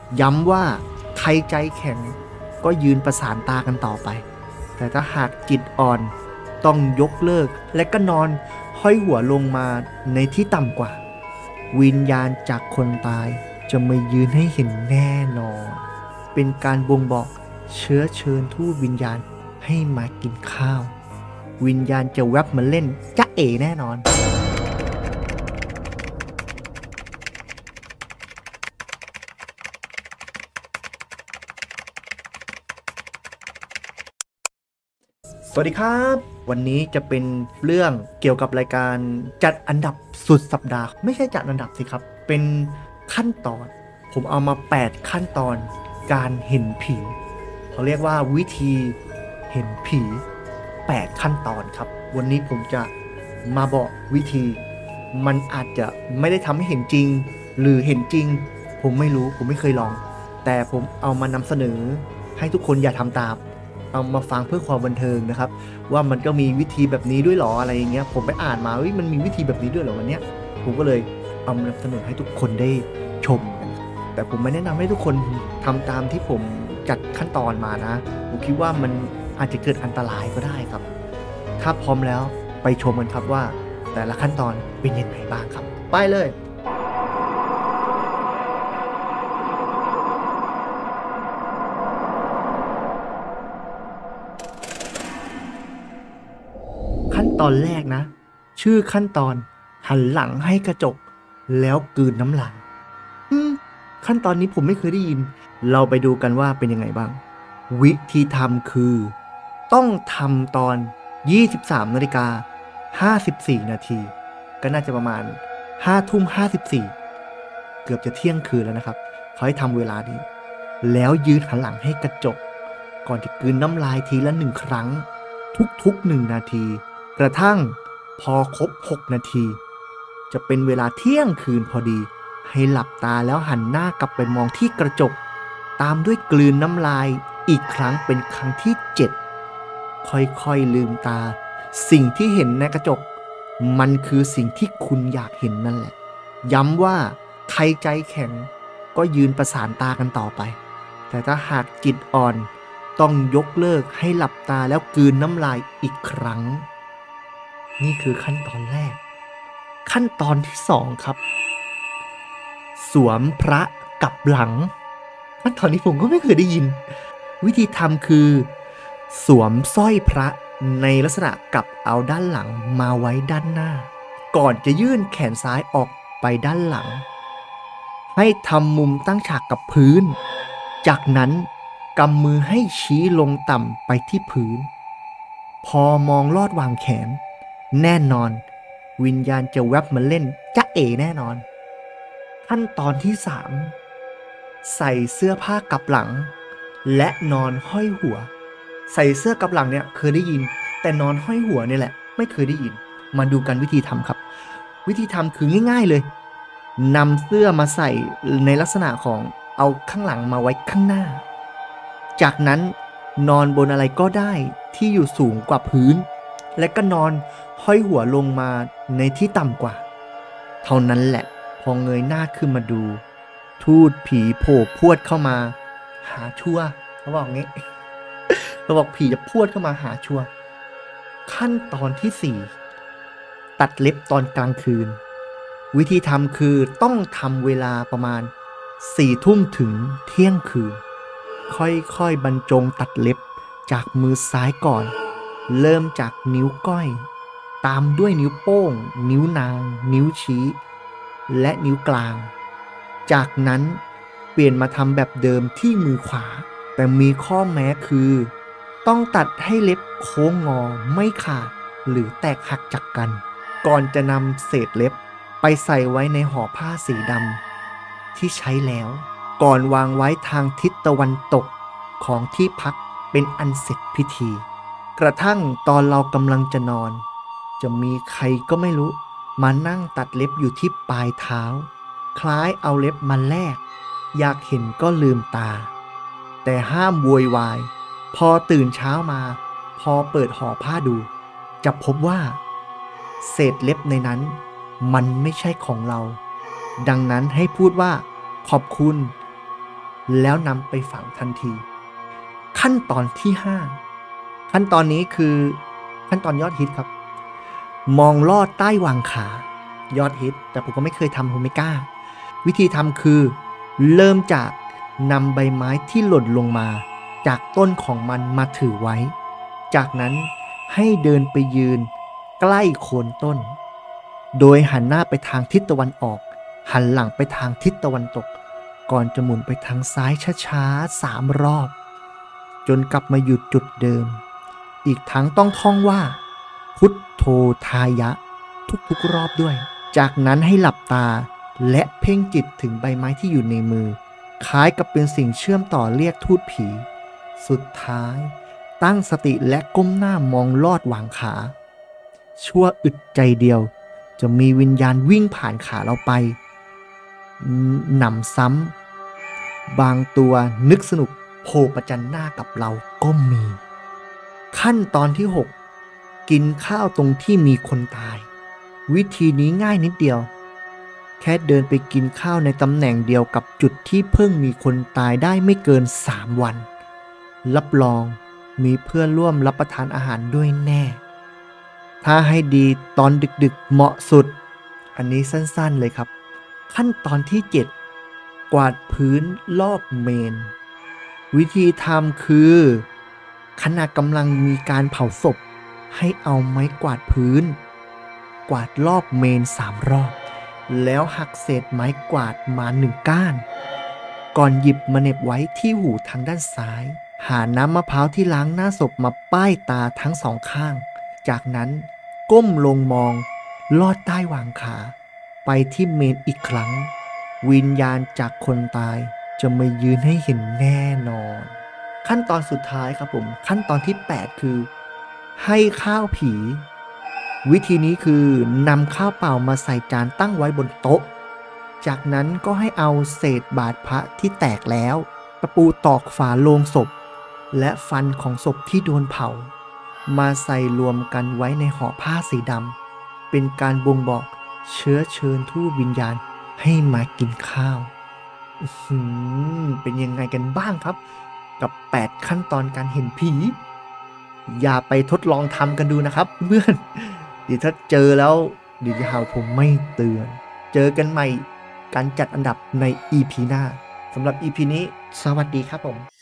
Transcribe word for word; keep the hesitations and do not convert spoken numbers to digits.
ย้ำว่าใครใจแข็งก็ยืนประสานตากันต่อไปแต่ถ้าหากจิตอ่อนต้องยกเลิกและก็นอนห้อยหัวลงมาในที่ต่ำกว่าวิญญาณจากคนตายจะไม่ยืนให้เห็นแน่นอนเป็นการบ่งบอกเชื้อเชิญทูตวิญญาณให้มากินข้าววิญญาณจะแวบมาเล่นจ๊ะเอ๋แน่นอนสวัสดีครับวันนี้จะเป็นเรื่องเกี่ยวกับรายการจัดอันดับสุดสัปดาห์ไม่ใช่จัดอันดับสิครับเป็นขั้นตอนผมเอามาแปดขั้นตอนการเห็นผีเขาเรียกว่าวิธีเห็นผีแปดขั้นตอนครับวันนี้ผมจะมาบอกวิธีมันอาจจะไม่ได้ทำให้เห็นจริงหรือเห็นจริงผมไม่รู้ผมไม่เคยลองแต่ผมเอามานำเสนอให้ทุกคนอย่าทำตามเอามาฟังเพื่อความบันเทิงนะครับว่ามันก็มีวิธีแบบนี้ด้วยหรออะไรอย่างเงี้ยผมไปอ่านมาว่ามันมีวิธีแบบนี้ด้วยหรอวันเนี้ยผมก็เลยเอามานำเสนอให้ทุกคนได้ชมกันแต่ผมไม่แนะนำให้ทุกคนทำตามที่ผมจัดขั้นตอนมานะผมคิดว่ามันอาจจะเกิดอันตรายก็ได้ครับถ้าพร้อมแล้วไปชมกันครับว่าแต่ละขั้นตอนเป็นยังไงบ้างครับไปเลยขั้นตอนแรกนะชื่อขั้นตอนหันหลังให้กระจกแล้วกลืนน้ำลายขั้นตอนนี้ผมไม่เคยได้ยินเราไปดูกันว่าเป็นยังไงบ้างวิธีทำคือต้องทำตอน ยี่สิบสามนาฬิกาห้าสิบสี่นาทีก็น่าจะประมาณ ห้าทุ่มห้าสิบสี่เกือบจะเที่ยงคืนแล้วนะครับเขาให้ทำเวลานี้แล้วยืนหันหลังให้กระจกก่อนจะกลืนน้ำลายทีละหนึ่งครั้งทุกๆหนึ่งนาทีกระทั่งพอครบหกนาทีจะเป็นเวลาเที่ยงคืนพอดีให้หลับตาแล้วหันหน้ากลับไปมองที่กระจกตามด้วยกลืนน้ำลายอีกครั้งเป็นครั้งที่เจ็ดค่อยๆลืมตาสิ่งที่เห็นในกระจกมันคือสิ่งที่คุณอยากเห็นนั่นแหละย้ำว่าใครใจแข็งก็ยืนประสานตากันต่อไปแต่ถ้าหากจิตอ่อนต้องยกเลิกให้หลับตาแล้วกลืนน้ำลายอีกครั้งนี่คือขั้นตอนแรกขั้นตอนที่สองครับสวมพระกลับหลังขั้นตอนนี้ผมก็ไม่เคยได้ยินวิธีทำคือสวมสร้อยพระในลักษณะกลับเอาด้านหลังมาไว้ด้านหน้าก่อนจะยื่นแขนซ้ายออกไปด้านหลังให้ทำมุมตั้งฉากกับพื้นจากนั้นกำมือให้ชี้ลงต่ำไปที่พื้นพอมองลอดวางแขนแน่นอนวิญญาณจะแวบมาเล่นจ๊ะเอ๋แน่นอนขั้นตอนที่สามใส่เสื้อผ้ากลับหลังและนอนห้อยหัวใส่เสื้อกลับหลังเนี่ยเคยได้ยินแต่นอนห้อยหัวเนี่ยแหละไม่เคยได้ยินมาดูกันวิธีทำครับวิธีทำคือง่ายๆเลยนำเสื้อมาใส่ในลักษณะของเอาข้างหลังมาไว้ข้างหน้าจากนั้นนอนบนอะไรก็ได้ที่อยู่สูงกว่าพื้นและก็นอนห้อยหัวลงมาในที่ต่ำกว่าเท่านั้นแหละพอเงยหน้าขึ้นมาดูทูตผีโผล่พรวดเข้ามาหาชั่วเขาบอกงี้เขาบอกผีจะพรวดเข้ามาหาชั่วขั้นตอนที่สี่ตัดเล็บตอนกลางคืนวิธีทำคือต้องทำเวลาประมาณสี่ทุ่มถึงเที่ยงคืนค่อยๆบรรจงตัดเล็บจากมือซ้ายก่อนเริ่มจากนิ้วก้อยตามด้วยนิ้วโป้งนิ้วนางนิ้วชี้และนิ้วกลางจากนั้นเปลี่ยนมาทำแบบเดิมที่มือขวาแต่มีข้อแม้คือต้องตัดให้เล็บโค้งงอไม่ขาดหรือแตกหักจากกันก่อนจะนำเศษเล็บไปใส่ไว้ในห่อผ้าสีดำที่ใช้แล้วก่อนวางไว้ทางทิศตะวันตกของที่พักเป็นอันเสร็จพิธีกระทั่งตอนเรากำลังจะนอนจะมีใครก็ไม่รู้มานั่งตัดเล็บอยู่ที่ปลายเท้าคล้ายเอาเล็บมาแลกอยากเห็นก็ลืมตาแต่ห้ามโวยวายพอตื่นเช้ามาพอเปิดห่อผ้าดูจะพบว่าเศษเล็บในนั้นมันไม่ใช่ของเราดังนั้นให้พูดว่าขอบคุณแล้วนำไปฝังทันที ขั้นตอนที่ห้าขั้นตอนนี้คือขั้นตอนยอดฮิตครับ มองลอดใต้วางขายอดฮิตแต่ผมก็ไม่เคยทำผมไม่กล้าวิธีทำคือเริ่มจากนำใบไม้ที่หล่นลงมาจากต้นของมันมาถือไว้จากนั้นให้เดินไปยืนใกล้โคนต้นโดยหันหน้าไปทางทิศตะวันออกหันหลังไปทางทิศตะวันตกก่อนจะหมุนไปทางซ้ายช้าๆสามรอบจนกลับมาหยุดจุดเดิมอีกทั้งต้องท่องว่าพุทโธทายะทุกๆรอบด้วยจากนั้นให้หลับตาและเพ่งจิตถึงใบไม้ที่อยู่ในมือคล้ายกับเป็นสิ่งเชื่อมต่อเรียกทูตผีสุดท้ายตั้งสติและก้มหน้ามองลอดวางขาชั่วอึดใจเดียวจะมีวิญญาณวิ่งผ่านขาเราไปหนำซ้ำบางตัวนึกสนุกโผล่ประจันหน้ากับเราก็มีขั้นตอนที่หกกินข้าวตรงที่มีคนตายวิธีนี้ง่ายนิดเดียวแค่เดินไปกินข้าวในตำแหน่งเดียวกับจุดที่เพิ่งมีคนตายได้ไม่เกินสามวันรับรองมีเพื่อนร่วมรับประทานอาหารด้วยแน่ถ้าให้ดีตอนดึกๆเหมาะสุดอันนี้สั้นๆเลยครับขั้นตอนที่เจ็ดกวาดพื้นรอบเมนวิธีทำคือขณะกำลังมีการเผาศพให้เอาไม้กวาดพื้นกวาดรอบเมนสามรอบแล้วหักเศษไม้กวาดมาหนึ่งก้านก่อนหยิบมาเหน็บไว้ที่หูทางด้านซ้ายหาน้ำมะพร้าวที่ล้างหน้าศพมาป้ายตาทั้งสองข้างจากนั้นก้มลงมองลอดใต้วางขาไปที่เมนอีกครั้งวิญญาณจากคนตายจะมายืนให้เห็นแน่นอนขั้นตอนสุดท้ายครับผมขั้นตอนที่แปดคือให้ข้าวผีวิธีนี้คือนำข้าวเปล่ามาใส่จานตั้งไว้บนโต๊ะจากนั้นก็ให้เอาเศษบาตรพระที่แตกแล้วตะปูตอกฝาโลงศพและฟันของศพที่โดนเผามาใส่รวมกันไว้ในห่อผ้าสีดำเป็นการบ่งบอกเชื้อเชิญทูตวิญญาณให้มากินข้าวเป็นยังไงกันบ้างครับกับแปดขั้นตอนการเห็นผีอย่าไปทดลองทำกันดูนะครับเพื่อนเดี๋ยวถ้าเจอแล้วเดี๋ยวจะหาผมไม่เตือนเจอกันใหม่การจัดอันดับใน อี พี หน้าสำหรับ อี พี นี้สวัสดีครับผม